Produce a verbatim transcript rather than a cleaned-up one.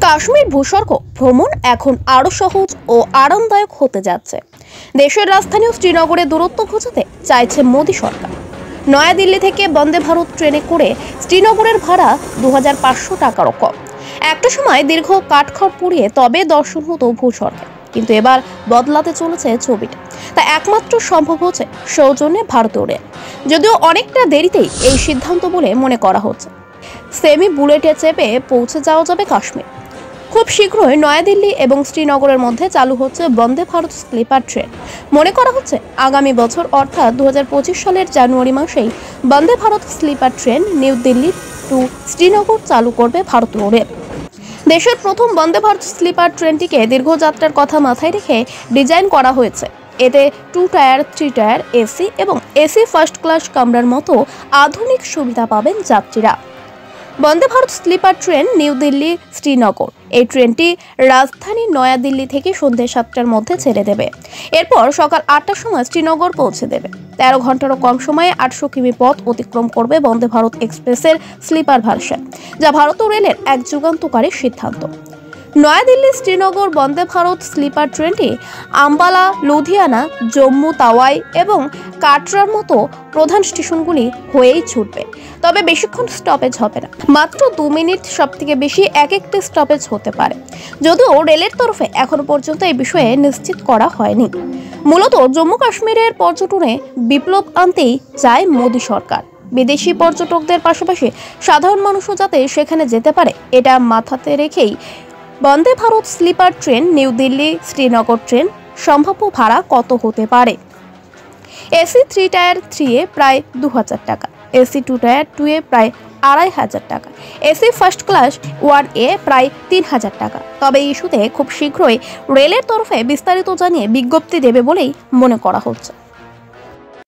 কাশ্মীর ভূস্বর্গ ভ্রমণ এখন আরো সহজ ও আরামদায়ক হতে যাচ্ছে। দেশের রাজধানী শ্রীনগরে দূরত্ব ঘোচাতে চাইছে মোদী সরকার। নয়াদিল্লি থেকে বন্দে ভারত ট্রেনে করে শ্রীনগরের ভাড়া দু হাজার পাঁচশো টাকারও কম। একটা সময় দীর্ঘ কাঠখড় পুড়িয়ে তবে দর্শন হতো ভূস্বর্গে, কিন্তু এবার বদলাতে চলেছে ছবিটা। তা একমাত্র সম্ভব হচ্ছে সৌজন্যে ভারতীয় রেল, যদিও অনেকটা দেরিতেই এই সিদ্ধান্ত বলে মনে করা হচ্ছে। সেমি বুলেটে চেপে পৌঁছে যাওয়া যাবে কাশ্মীর। খুব শীঘ্রই নয়াদিল্লি এবং শ্রীনগরের মধ্যে চালু হচ্ছে বন্দে ভারত স্লিপার ট্রেন। মনে করা হচ্ছে আগামী বছর অর্থাৎ দু হাজার পঁচিশ সালের জানুয়ারি মাসেই Vande Bharat sleeper train new Delhi to Srinagar চালু করবে ভারতীয় রেল। দেশের প্রথম বন্দে ভারত স্লিপার ট্রেনটিকে দীর্ঘযাত্রার কথা মাথায় রেখে ডিজাইন করা হয়েছে। এতে two tier, three tier, AC এবং এসি ফার্স্ট ক্লাস কামরার মতো আধুনিক সুবিধা পাবেন যাত্রীরা। Vande Bharat sleeper train new Delhi Srinagar এই ট্রেনটি রাজধানী নয়াদিল্লি থেকে সন্ধ্যে সাতটার মধ্যে ছেড়ে দেবে। এরপর সকাল আটটার সময় শ্রীনগর পৌঁছে দেবে। তেরো ঘন্টারও কম সময়ে আটশো কিমি পথ অতিক্রম করবে বন্দে ভারত এক্সপ্রেসের স্লিপার ভার্সন, যা ভারতীয় রেলের এক যুগান্তকারী সিদ্ধান্ত। নয়াদিল্লি শ্রীনগর বন্দে ভারত স্লিপার ট্রেনটি আম্বালা, লুধিয়ানা, জম্মু তাওয়াই এবং কাটরার মতো প্রধান স্টেশনগুলি হয়েই ছুটবে। তবে বেশিক্ষণ স্টপেজ হবে না, মাত্র দু মিনিট, সব থেকে বেশি এক একটি স্টপেজ হতে পারে। যদিও রেলের তরফে এখনো পর্যন্ত এই বিষয়ে নিশ্চিত করা হয়নি। মূলত জম্মু কাশ্মীরের পর্যটনে বিপ্লব আনতেই চায় মোদী সরকার। বিদেশি পর্যটকদের পাশাপাশি সাধারণ মানুষও যাতে সেখানে যেতে পারে, এটা মাথাতে রেখেই Vande Bharat sleeper train new Delhi Srinagar train সম্ভাব্য ভাড়া কত হতে পারে। AC three tier three A প্রায় দু হাজার টাকা, AC two tier two A প্রায় আড়াই হাজার টাকা, AC first class one A প্রায় তিন হাজার টাকা। তবে এই ইস্যুতে খুব শীঘ্রই রেলের তরফে বিস্তারিত জানিয়ে বিজ্ঞপ্তি দেবে বলেই মনে করা হচ্ছে।